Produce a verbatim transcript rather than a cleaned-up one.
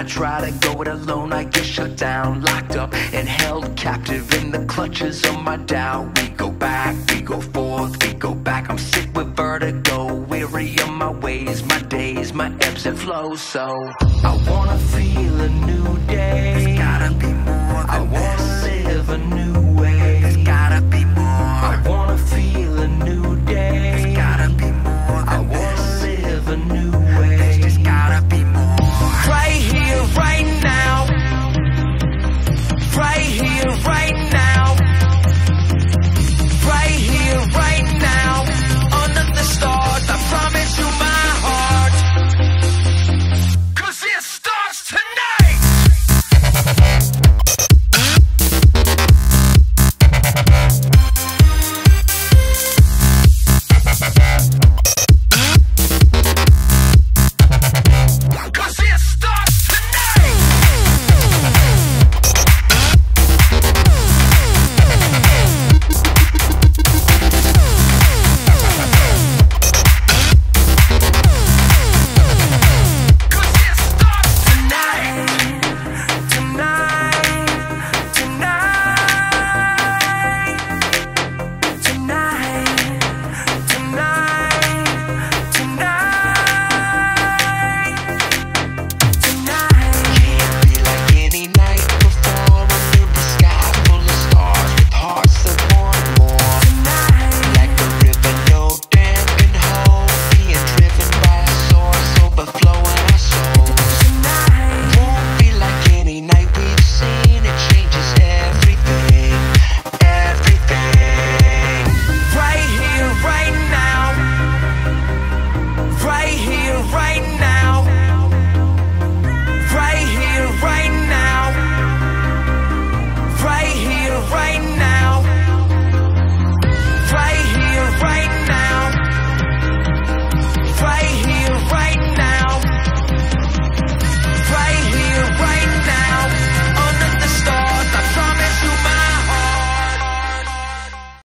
try to go it alone, I get shut down, locked up and held captive in the clutches of my doubt. We go back, we go forth, we go back. I'm sick with vertigo, weary of my ways, my days, my ebbs and flows. So I wanna feel a new day,